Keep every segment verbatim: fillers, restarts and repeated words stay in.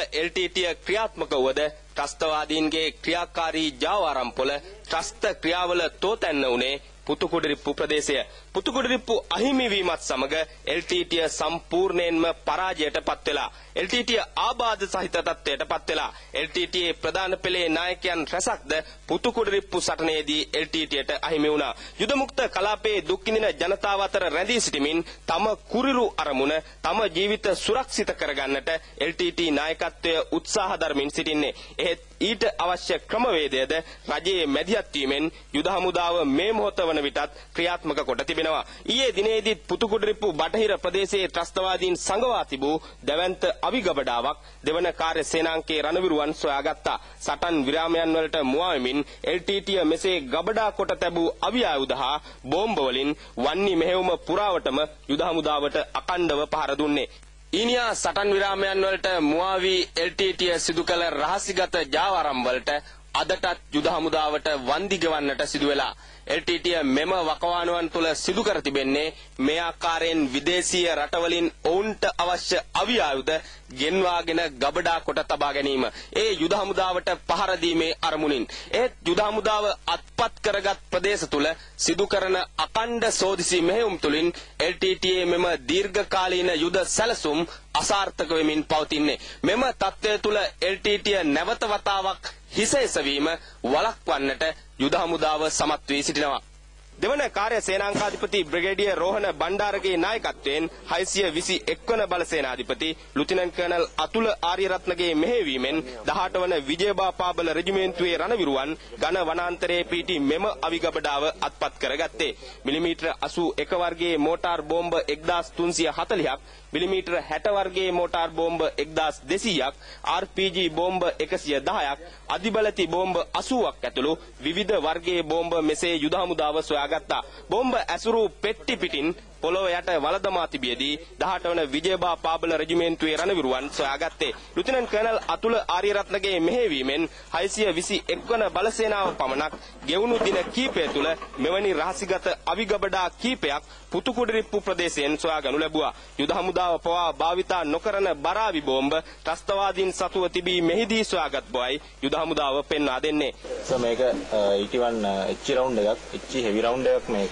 L T T ක්‍රියාත්මක වුවද ත්‍රස්තවාදීන්ගේ ක්‍රියාකාරී ජාවාරම්පොළ ත්‍රස්ත ක්‍රියාවල තෝතැන්න උනේ පුතුකුඩරිප්පු ප්‍රදේශය. පුතුකුඩරිප්පු අහිමි වීමත් සමග එල් ටී ටී සම්පූර්ණයෙන්ම පරාජයට පත් වෙලා එල් ටී ටී ආබාධ සහිත තත්ත්වයට පත් වෙලා එල් ටී ටී ප්‍රධාන පෙළේ නායකයන් රැසක්ද පුතුකුඩරිප්පු සටනේදී එල් ටී ටීට අහිමි වුණා. යුද මුක්ත කලාපයේ දුක් විඳින ජනතාව අතර රැඳී සිටිමින් තම කුරිරු අරමුණ තම ජීවිත සුරක්ෂිත කරගන්නට එල් ටී ටී නායකත්වය උත්සාහ දරමින් සිටින්නේ. එහෙත් ඊට අවශ්‍ය ක්‍රමවේදයද රජයේ මැදිහත් වීමෙන් යුද හමුදාව මේ මොහොත වන විටත් ක්‍රියාත්මක කොට තිබෙනවා. ඊයේ දිනේදී පුතුකුඩරිප්පු බටහිර ප්‍රදේශයේ ත්‍රස්තවාදීන් සංගවා තිබූ දැවැන්ත අවිගබඩාවක් දෙවන කාර්ය සේනාංකයේ රණවිරුවන් සොයාගත්තා. සටන් විරාමයන් වලට මුවා වෙමින් එල් ටී ටී මෙසේ ගබඩා කොට තැබූ අවි ආයුධ හා බෝම්බ වලින් වන්නි මෙහෙයුම පුරාවටම යුද හමුදාවට අකණ්ඩව පහර දුන්නේ. ඊනියා සටන් විරාමයන් වලට මුවා වී එල් ටී ටී සිදු කළ රහසිගත ජාවාරම් වලට අදටත් යුද හමුදාවට වන්දි ගෙවන්නට සිදු වෙලා. එල් ටී ටී මෙම වකවානුවන් තුල සිදු කර තිබෙන්නේ මේ ආකාරයෙන් විදේශීය රටවලින් ඔවුන්ට අවශ්‍ය අවි ආයුධ ගෙන්වාගෙන ගබඩා කොට තබා ගැනීම. ඒ යුද හමුදාවට පහර දීමේ අරමුණින්. ඒත් යුද හමුදාව අත්පත් කරගත් ප්‍රදේශ තුල සිදු කරන අකණ්ඩ සෝදිසි මෙහෙයුම් තුලින් එල් ටී ටී මෙම දීර්ඝකාලීන යුද සැලසුම් අසාර්ථක වෙමින් පවතින්නේ. මෙම තත්ත්වය තුල එල් ටී ටී නැවත වතාවක් හිස එසවීම වළක්වන්නට යුද හමුදාව සමත් වී සිටිනවා. දෙවන කාර්ය සේනාංකාධිපති බ්‍රිගේඩියර් රෝහණ බණ්ඩාරගේ නායකත්වයෙන් හයසිය විසි එක් වන බල සේනාධිපති ලුතිනන්ට් කර්නල් අතුල ආරියරත්නගේ මෙහෙයවීමෙන් දහඅට වන විජයබා පාබල රෙජිමේන්තුවේ රණවිරුවන් ඝන වනාන්තරයේ පිහිටි මෙම අවිගබඩාව අත්පත් කරගත්තේ. මිලිමීටර අසූ එක වර්ගයේ මෝටාර් බෝම්බ එක්දාස් තුන්සිය හතළිහක්, මිලිමීටර හැට වර්ගයේ මෝටාර් බෝම්බ එක්දාස් දෙසීයක්, ආර් පී ජී බෝම්බ එකසිය දහයක්, අධිබලති බෝම්බ අසූවක් ඇතුළු විවිධ වර්ගයේ බෝම්බ මෙසේ යුද හමුදාව සොයාගත්තා. බෝම්බ ඇසුරු පෙට්ටි පිටින් පොළොව යට වලදමා තිබියදී දහඅට වන විජයබා පාබල රෙජිමේන්තුවේ රණවිරුවන් සොයාගත්තේ. ලුතිනන්ට් කර්නල් අතුල ආරියරත්නගේ මෙහෙයවීමෙන් හයසිය විසි එක් වන බලසේනාව පමණක් ගෙවුණු දින කීපය තුල මෙවැනි රහසිගත අවිගබඩා කීපයක් පුතුකුඩරිප්පු ප්‍රදේශයෙන් සොයාගනු ලැබුවා. යුද හමුදාව පවා භාවිතා නොකරන බරාවි බෝම්බ ත්‍රස්තවාදීන් සතුව තිබී මෙහිදී සොයාගත් බවයි යුද හමුදාව පෙන්වා දෙන්නේ. සෝ මේක ඊටවන් එච් රවුන්ඩ් එකක්, එච් හෙවි රවුන්ඩ් එකක් මේක.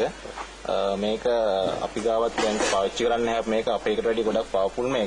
මේක අපි ගාවත් දැන් පාවිච්චි කරන්නේ නැහැ. මේක අපේකට වැඩි ගොඩක් පවර්ෆුල් මේක.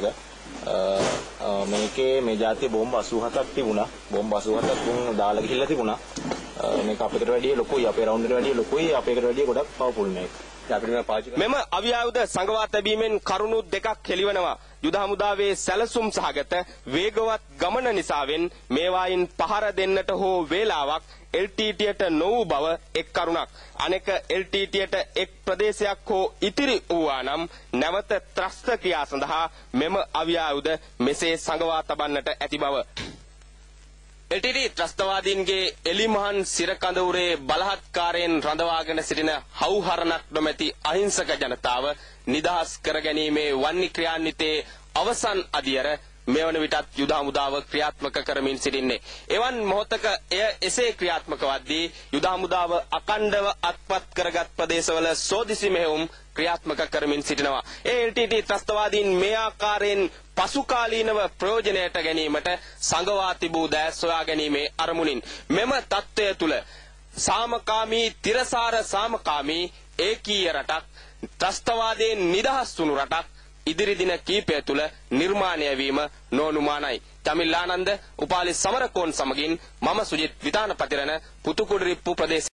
මේකේ මේ જાතිය බෝම්බ අසූ හතක් තිබුණා. බෝම්බ අසූ හතක් තුන් දාලා ගිහිල්ලා තිබුණා. මේක අපේකට වැඩි ලොකුයි, අපේ රවුන්ඩ් එකට වැඩි ලොකුයි, අපේකට වැඩි ගොඩක් පවර්ෆුල් මේක. මෙම අවි ආයුධ සංගවා තැබීමෙන් කරුණු දෙකක් හෙළිවනවා. යුද හමුදාවේ සැලසුම් සහගත වේගවත් ගමන නිසාවෙන් මේවායින් පහර දෙන්නට හෝ වේලාවක් එල් ටී ටීට නොවූ බව එක් කරුණක්. අනෙක එල් ටී ටීට එක් ප්‍රදේශයක් හෝ ඉතිරි වූවා නම් නැවත ත්‍රස්ත ක්‍රියා සඳහා මෙම අවි ආයුධ මෙසේ සංගවා තබන්නට ඇති බව. එල් ටී ටී ත්‍රස්තවාදීන්ගේ එලිමහන් සිරකඳවුරේ බලහත්කාරයෙන් රඳවාගෙන සිටින හවුහරණක් නොමැති අහිංසක ජනතාව නිදහස් කර ගැනීමේ වන්නි ක්‍රියාන්විතයේ අවසන් අදියර මෙවන විටත් යුද හමුදාව ක්‍රියාත්මක කරමින් සිටින්නේ. එවන් මොහොතක එය එසේ ක්‍රියාත්මක වද්දී යුද හමුදාව අකණ්ඩව අත්පත් කරගත් ප්‍රදේශවල සෝදිසි මෙහෙයුම් ක්‍රියාත්මක කරමින් සිටිනවා. ඒ එල් ටී ටී ත්‍රස්තවාදීන් මේ ආකාරයෙන් පසුකාලීනව ප්‍රයෝජනයට ගැනීමට සංගවා තිබූ දෑ සොයා ගැනීමේ අරමුණින් මෙම තත්ත්වය තුළ සාමකාමී තිරසාර සාමකාමී ඒකීය රටක්, ත්‍රස්තවාදයෙන් නිදහස් වුණු රටක් ඉදිරි දින කීපය තුළ නිර්මාණය වීම නොඅනුමානයි. තමිල් ආනන්ද, උපාලි සමරකෝන් සමගින් මම සුජිත් විතාන පතිරණ පුතුකුඩරිප්පු ප්‍රදේශ